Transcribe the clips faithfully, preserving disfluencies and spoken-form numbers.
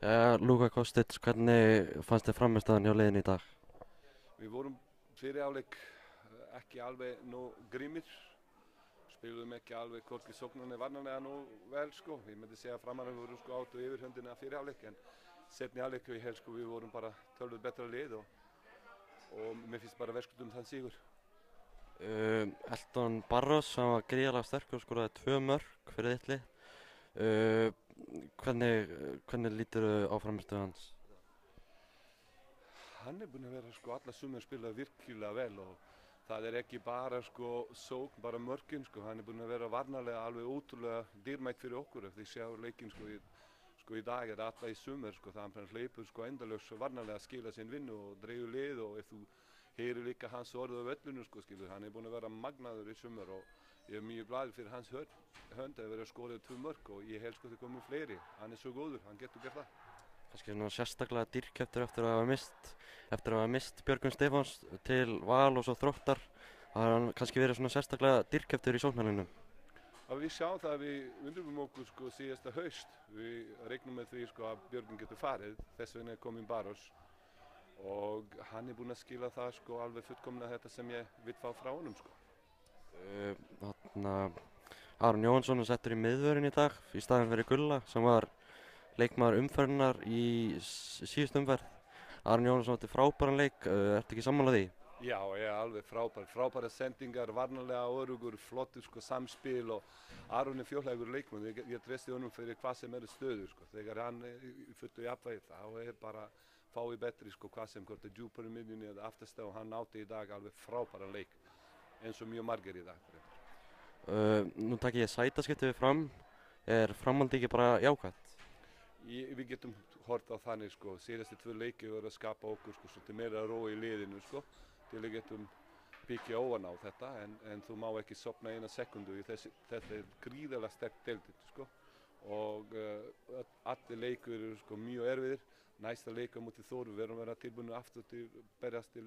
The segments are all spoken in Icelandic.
Ja, Luka Kostic, hvernig fannst þér frammistaðan hjá liðinu í dag? Við vorum fyrir áleik ekki alveg nóg grimmir, spiluðum ekki alveg hvorki sóknarlega varnarlega nóg vel sko. Ég myndi segja að framarlega við vorum sko áttu yfir höndina fyrir áleik en setni áleik ég held sko við vorum bara tölvöld betra lið og, og mér finnst bara verðskuldum þann sigur. Uh, Elton Barros, hann var gríðarlega sterkur og skoraði tvö mörk fyrir þitt lið. Uh, hvernig, hvernig lítur á frammistöðu hans? Hann er búinn að vera sko alla sumar spilað virkilega vel og það er ekki bara sko sókn, bara mörkin sko. Hann er búinn að vera varnarlega alveg ótrúlega dýrmætt fyrir okkur. Ef þið sjá leikinn sko í, sko í dag er alla í sumar sko. Það hann hleypur sko endalaust varnarlega að skila sinn vinnu og dreifur lið og ef þú heyrir líka hans orð á völlunum sko skilur. Hann er búinn að vera magnaður í sumar og ég er mjög glaður fyrir hans hönd að vera skorið tvö mörk og ég held sko að það komið fleiri. Hann er svo góður, hann getur gert það. Kannski svona sérstaklega dýrkeyptur eftir að hafa mist, eftir að hafa mist Björgvin Stefáns til Val og svo Þróttar. Það har hann kannski verið svona sérstaklega dýrkeyptur í sóknarlínum. Að við sjáum það að við undirbúum okkur sko síðasta haust. Við regnum með því sko að Björgvin getur farið, þess vegna er kominn Barros. Og hann er búinn að skila það sko alveg fullkomlega þetta sem ég vill fá frá honum sko. Uh, þarna, Aron Jóhannsson er settur í miðvörðinn í dag í staðinn fyrir Gulla sem var leikmaður umferðinnar í síðustu umferð. Aron Jóhannsson átti frábæran leik, uh, ertu ekki sammála því? Já, ég er alveg frábær, frábæra sendingar, varnarlega örugur, flottur sko samspil og Aron er fjórhægur leikmann, ég, ég treysti honum fyrir hvað sem eru stöður sko. Þegar hann er í fullu jafnvægi þá er bara fái betri sko hvað sem hvort er djúpar í miðjunni eða aftast og hann átti í dag alveg frábæra leik eins og mjög margir í dag. Uh, nú takk ég sætaskipti við Fram, er framhaldi ekki bara jákvætt? Ég, við getum hort á þannig sko, síðasti tvö leiki voru að skapa okkur sko, svolítið meira ró í liðinu sko, til við getum byggja ofan á þetta, en, en þú má ekki sofna eina sekundu í þessi, þetta er gríðarlega sterk deildin sko, og uh, allir leikur eru sko mjög erfiðir, næsta leika mútið Þór, við verðum að vera tilbúinu aftur til berjast til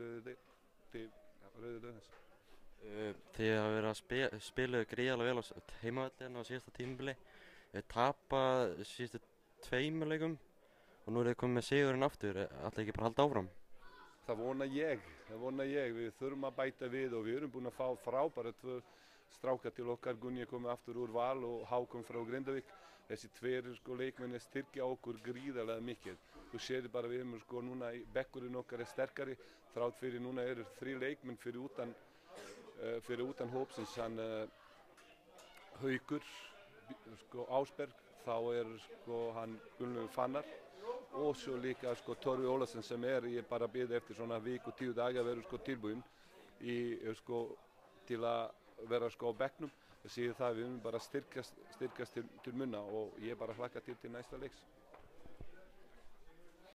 Rauði Laugarnes. Uh, þið hafa verið að spe, spila gríðarlega vel á heimavöllin á síðasta tímabili, þið tapað síðustu tveimur leikum og nú er þið komið með sigurinn aftur, ætla ekki bara að halda áfram? Það vona ég, það vona ég, við þurfum að bæta við og við erum búin að fá frábæra tvö stráka til okkar, Gunni er komið aftur úr Val og Hákon frá Grindavík. Þessi tveir sko leikmenn styrkja okkur gríðarlega mikið. Þú sér bara við erum sko núna, bekkurinn okkar er sterkari, þrátt fyrir núna eru þrjú leikmenn fyrir utan, uh, fyrir utan hópsins, hann uh, Haukur, sko Ásberg, þá er sko hann Gunnlaugur Fannar og svo líka sko Torfi Ólafsson sem er, ég bara bið eftir svona viku tíu daga að vera sko tilbúinn í sko til að vera sko á bekknum. Það séu það við erum bara styrkast, styrkast til, til munna og ég bara hlakka til til næsta leiks.